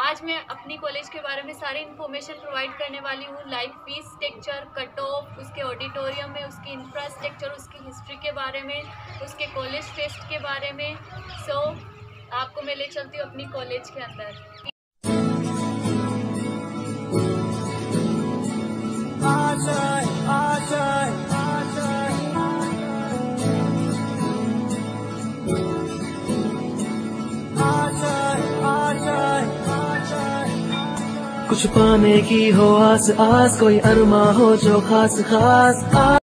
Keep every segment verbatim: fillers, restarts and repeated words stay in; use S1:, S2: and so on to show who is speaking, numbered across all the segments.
S1: आज मैं अपनी कॉलेज के बारे में सारी इन्फॉर्मेशन प्रोवाइड करने वाली हूँ, like fees structure, cut off, उसके ऑडिटोरियम में, उसकी इंफ्रास्ट्रक्चर, उसकी हिस्ट्री के बारे में, उसके कॉलेज फेस्ट के बारे में। सो so, आपको मैं ले चलती हूँ अपनी कॉलेज के अंदर।
S2: कुछ पाने की हो आस आस, कोई अरमा हो जो खास खास आ...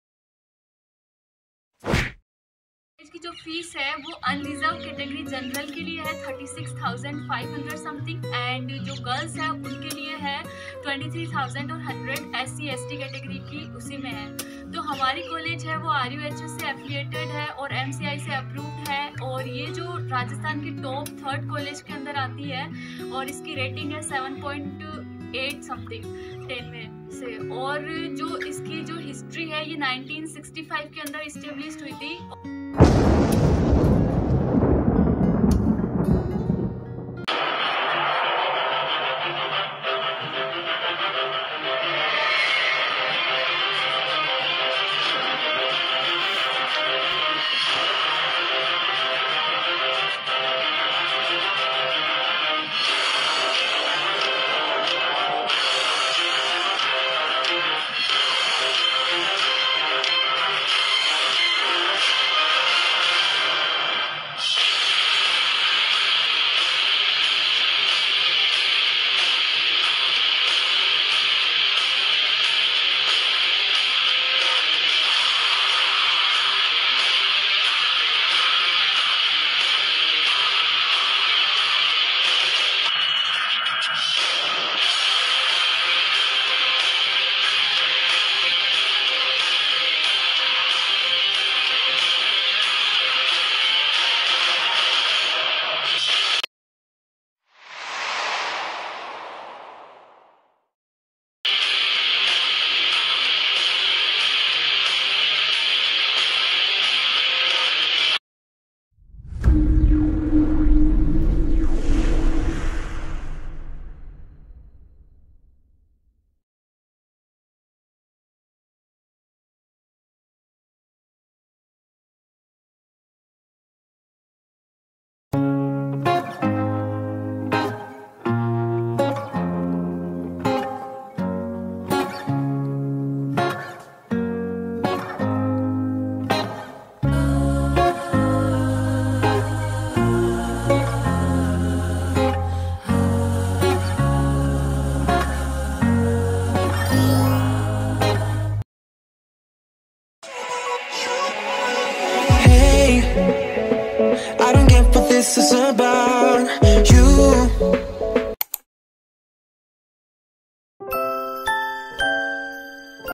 S1: इसकी जो फीस है वो अनरिजर्व कैटेगरी जनरल के लिए है thirty six thousand five hundred something, and जो गर्ल्स है उनके लिए है ट्वेंटी थ्री थाउजेंड और hundred S C S T category की उसी में है। तो हमारी कॉलेज है वो आर यू एच एस से एफिलिएटेड है और एम सी आई से अप्रूव्ड है, और ये जो राजस्थान की टॉप थर्ड कॉलेज के अंदर आती है, और इसकी रेटिंग है seven point eight something ten में से। और जो इसकी जो हिस्ट्री है ये नाइनटीन सिक्सटी फाइव के अंदर इस्टेब्लिश हुई थी।